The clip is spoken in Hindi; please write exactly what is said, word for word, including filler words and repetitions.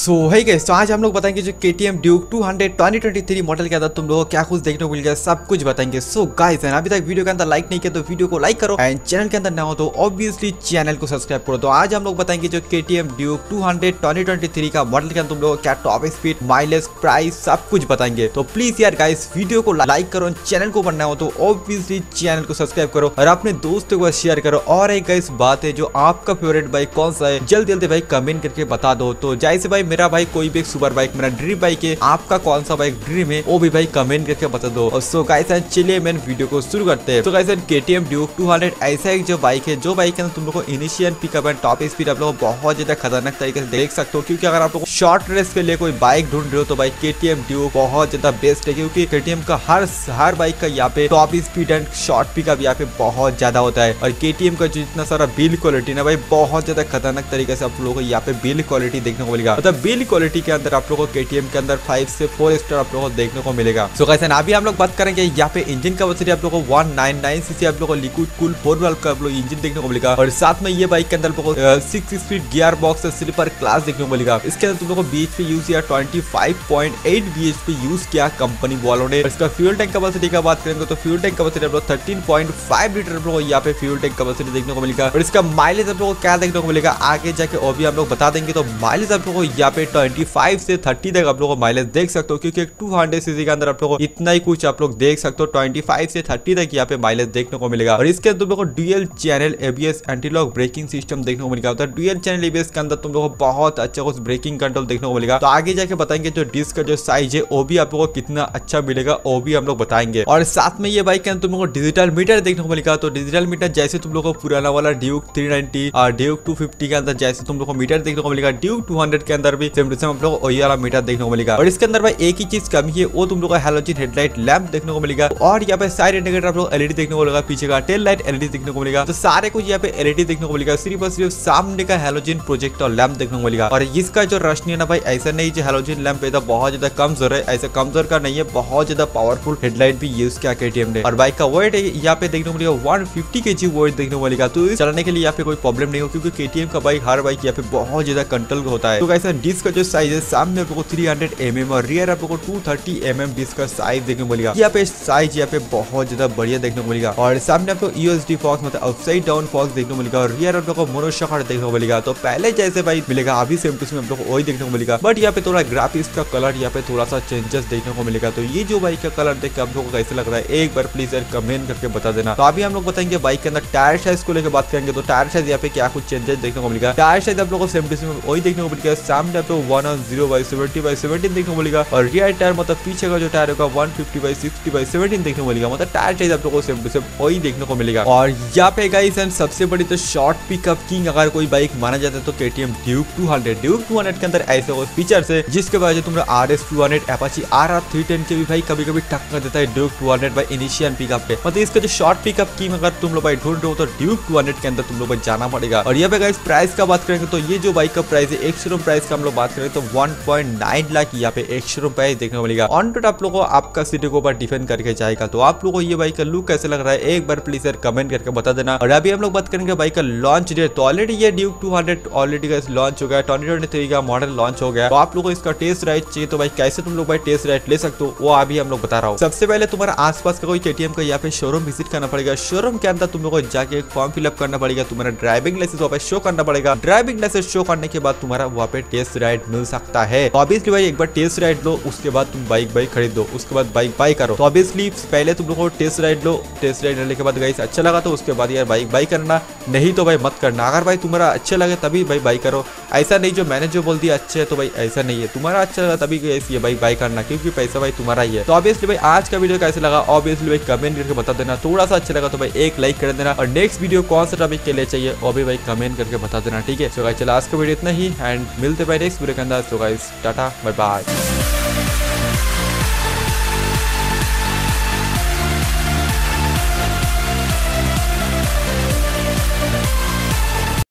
सो है गाइस, तो आज हम लोग बताएंगे जो K T M Duke two hundred twenty twenty three model के अंदर तुम लोगों को क्या कुछ देखने को मिल गया, सब कुछ बताएंगे। सो गाइस, अभी तक वीडियो के अंदर लाइक नहीं किया तो वीडियो को लाइक करो, एंड चैनल के अंदर ना हो तो ऑब्वियसली चैनल को सब्सक्राइब करो। तो आज हम लोग बताएंगे जो K T M Duke two hundred twenty twenty three का मॉडल के अंदर तुम लोगों को क्या टॉप स्पीड, माइलेज, प्राइस सब कुछ बताएंगे। तो प्लीज यार गाइस वीडियो को लाइक करो, चैनल को बनना हो तो ऑब्वियसली चैनल को सब्सक्राइब करो और अपने दोस्तों को शेयर करो। और एक गाइस बात है, जो आपका फेवरेट बाइक कौन सा है जल्दी जल्दी भाई कमेंट करके बता दो। तो जैसे भाई मेरा भाई कोई भी सुपर बाइक मेरा ड्रीम बाइक है, आपका कौन सा बाइक ड्रीम है वो भी भाई कमेंट करके बता दो। और सो गाइस चलिए मैं वीडियो को शुरू करते हैं। तो guys K T M Duke two hundred ऐसा एक जो बाइक है, जो बाइक के अंदर तुम लोग को initial pickup and top speed आप लोग बहुत ज्यादा खतरनाक तरीके से देख सकते हो। क्योंकि अगर आप लोग शॉर्ट रेस के लिए कोई बाइक ढूंढ रहे हो तो भाई के टी एम ड्यूक बहुत ज्यादा बेस्ट है। क्योंकि के टी एम का हर हर बाइक का यहाँ पे top speed and short pickup यहाँ पे बहुत ज्यादा होता है। और के टी एम का जितना सारा बिल्ड क्वालिटी ना भाई बहुत ज्यादा खतरनाक तरीके से आप लोगों को यहाँ पे बिल्ड क्वालिटी देखने को मिलेगा। मतलब बिल्ड क्वालिटी के अंदर आप लोगों को के टी एम के अंदर फाइव से फोर स्टार आप लोगों को देखने को मिलेगा। सो गाइस अभी हम लोग बात करेंगे यहाँ पे इंजन कैपेसिटी आप लोगों को वन नाइन नाइन सीसी आप लोगों को लिक्विड कूल फोर वाल्व का आप लोग इंजन देखने को मिलेगा। और साथ में ये बाइक के अंदर six speed gear box slipper class देखने को मिलेगा। इसके अंदर तुम लोग को बी एच पी यूज किया twenty five point eight B H P use किया कंपनी वालों ने। इसका फ्यूल टैंक कैपेसिटी का बात करेंगे तो फ्यूल टैंक कैपेसिटी आप लोग थर्टीन पॉइंट फाइव लीटर आप लोग यहाँ पे फ्यूल टैंक कैपेसिटी देखने को मिलेगा। और इसका माइलेज आप लोगों को क्या देखने को मिलेगा आगे जाके वो भी हम लोग बता देंगे। तो माइलेज आप लोगों को यहाँ पे ट्वेंटी फाइव से थर्टी तक आप लोग को माइलेज देख सकते हो। क्योंकि टू हंड्रेड सीसी के अंदर आप लोग को इतना ही कुछ आप लोग देख सकते हो, ट्वेंटी फाइव से थर्टी तक यहाँ पे माइलेज देखने को मिलेगा। और इसके अंदर तुम लोग को dual channel A B S anti lock braking system देखने को मिलेगा। तो dual channel A B S के अंदर तुम लोग को बहुत अच्छा कुछ ब्रेकिंग कंट्रोल देखने को मिलेगा। तो आगे जाके बताएंगे जो डिस्क का जो साइज है वो भी आप लोगों को कितना अच्छा मिलेगा वो भी हम लोग बताएंगे। और साथ में ये बाइक के अंदर तुम लोग को डिजिटल मीटर देखने को मिलेगा। तो डिजिटल मीटर जैसे तुम लोग को पुराना वाला ड्यूक थ्री नाइंटी और ड्यूक टू फिफ्टी के अंदर जैसे तुम लोग को मीटर देखने को मिलेगा, ड्यूक टू हंड्रेड के अंदर भी सेम टू सेम आप लोग को वही वाला मीटर देखने को मिलेगा। और इसके अंदर भाई एक ही चीज कमी है, वो तुम लोग को हैलोजन हेडलाइट लैंप देखने को मिलेगा। और यहाँ पे साइड इंडिकेटर आप लोग एलईडी देखने को मिलेगा, पीछे का टेल लाइट एलईडी देखने को मिलेगा। तो सारे कुछ यहाँ पे एलईडी देखने को मिलेगा। सिर्फ और सिर्फ सामने का हैलोजन प्रोजेक्टर लैंप देखने को मिलेगा। और इसका जो रोशनी है ना भाई ऐसा नहीं जो हैलोजन लैंप है तो बहुत ज्यादा कमजोर है, ऐसा कमजोर का नहीं है, बहुत ज्यादा पावरफुल हेडलाइट भी यूज किया के टी एम ने। और बाइक का वेट यहाँ पे देखने को मिलेगा वन फिफ्टी केजी वेट देखने को मिलेगा। तो चलाने के लिए यहाँ पे कोई प्रॉब्लम नहीं हो, क्योंकि के टी एम का बाइक हर बाइक यहाँ पे बहुत ज्यादा कंट्रोल होता है। तो कैसा डिस्क का जो साइज है सामने आप लोग को थ्री हंड्रेड एम एम और रियर आप लोग को two thirty M M disc का साइज देखने को मिलेगा। यहाँ पे साइज यहाँ पे बहुत ज्यादा बढ़िया देखने को मिलेगा। और सामने आपको यू एस डी फॉक्स मतलब अपसाइड डाउन फॉक्स देखने को मिलेगा। और रियर आप लोग को मोनोशॉक देखने को मिलेगा। तो पहले जैसे भाई मिलेगा अभी सेम टू सेम आप लोग को वही देखने को मिलेगा। बट यहाँ पे थोड़ा ग्राफिक्स का कलर यहाँ पे थोड़ा सा चेंजेस देखने को मिलेगा। तो ये जो बाइक का कलर देख के आप लोगों को कैसे लग रहा है एक बार प्लीज यार कमेंट करके बता देना। तो अभी हम लोग बताएंगे बाइक के अंदर टायर साइज को लेकर बात करेंगे। तो टायर साइज यहाँ पे क्या कुछ चेंजेस देखने को मिलेगा। टायर साइज आप लोग को सेम टू सेम वही देखने को मिलेगा। सामने आप लोग one zero by seventy by seventeen देखने को मिलेगा। और रियर टायर मतलब पीछे का जो टायर होगा one fifty by sixty by seventeen देखने को मिलेगा। मतलब टायर साइज आप लोगों को सेम टू सेम वही देखने को मिलेगा। और यहाँ पे गाइस एंड सबसे बड़ी तो शॉर्ट पिकअप किंग अगर कोई बाइक माना जाता है तो K T M Duke two hundred Duke two hundred के अंदर ऐसे कोई फीचर्स है जिसके वजह से तुम R S two hundred Apache R R three ten के भी भाई कभी कभी टक्कर देता है Duke two hundred by initial pickup पे। मतलब इसका जो शॉर्ट पिकअप किंग अगर तुम लोग भाई ढूंढ रहे हो तो ड्यूक टू हंड्रेड के अंदर तुम लोग जाना पड़ेगा। और यहाँ पे गाइस प्राइस का बात करेंगे तो ये जो बाइक का प्राइस है एक शोरूम प्राइस का हम लोग बात करें तो वन पॉइंट नाइन लाख यहाँ पे एक शोरूम प्राइस देखने को मिलेगा। ऑन टू आप लोगों को आपका सिटी के ऊपर डिफेंड करके जाएगा। तो आप लोगों को ये बाइक का लुक कैसे लग रहा है एक बार प्लीज यार कमेंट करके बता देना। और अभी हम लोग बात करेंगे बाइक का लॉन्च डेट। तो ऑलरेडी ये Duke two hundred already guys launch हो गया, ट्वेंटी ट्वेंटी थ्री का मॉडल लॉन्च हो गया। तो आप लोगों को इसका टेस्ट राइड चाहिए तो भाई कैसे तुम लोग भाई टेस्ट राइड ले सकते हो वो अभी हम लोग बता रहा हूँ। सबसे पहले तुम्हारा आसपास का कोई के टी एम का यहाँ पे शोरूम विजिट करना पड़ेगा। शोरूम के अंदर तुम लोग को जाके एक फॉर्म फिलअप करना पड़ेगा, तुम्हारा ड्राइविंग लाइसेंस वहाँ पे शो करना पड़ेगा। ड्राइविंग लाइसेंस शो करने के बाद तुम्हारा वहाँ पे टेस्ट राइड मिल सकता है। तो ऑब्वियसली भाई एक बार टेस्ट राइड लो, उसके बाद तुम बाइक बाइक खरीद दो, उसके बाद बाइक बाई करो। तो ऑब्वियसली पहले तुम लोग को टेस्ट राइड लो, टेस्ट राइड लेने के बाद गाइस अच्छा लगा तो उसके बाद यार बाइक बाई करना, नहीं तो भाई मत करना। अगर भाई तुम्हारा अच्छा लगे तभी भाई बाई करो, ऐसा नहीं जो मैंने जो बोल दिया अच्छे है तो भाई ऐसा नहीं है, तुम्हारा अच्छा लगा तभी ये भाई बाई करना, क्योंकि पैसा भाई तुम्हारा ही है। तो ऑब्वियसली भाई आज का वीडियो कैसे लगा ऑब्वियसली भाई कमेंट करके बता देना। थोड़ा सा अच्छा लगा तो भाई एक लाइक कर देना। और नेक्स्ट वीडियो कौन सा टॉपिक के लिए चाहिए वो भी भाई कमेंट करके बता देना, ठीक है। सो गाइस चलो आज का वीडियो इतना ही एंड मिलते भाई नेक्स्ट वीडियो के अंदर। So guys tata bye bye.